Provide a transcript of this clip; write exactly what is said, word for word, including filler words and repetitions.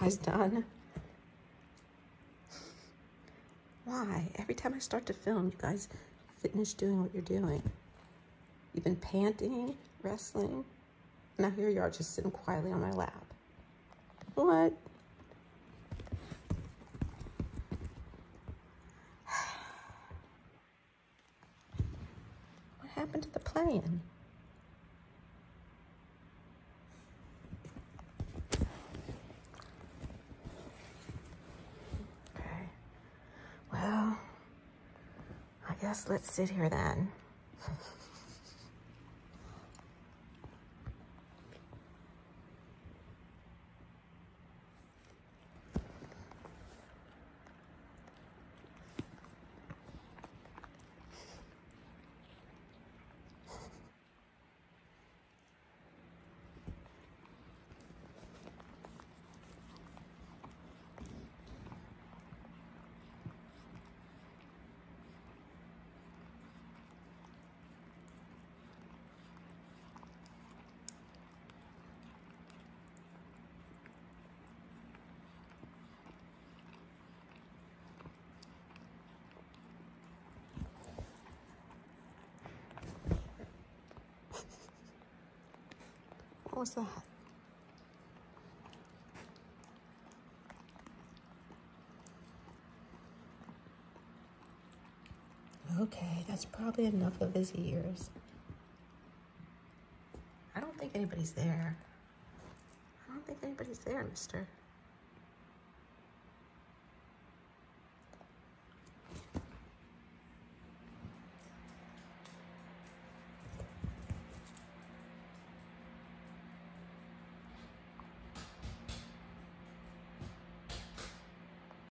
guys done? Why? Every time I start to film, you guys finish doing what you're doing. You've been panting, wrestling. Now here you are just sitting quietly on my lap. What? What happened to the plan? Okay. Well, I guess let's sit here then. What was that? Okay, that's probably enough of his ears. I don't think anybody's there. I don't think anybody's there, mister.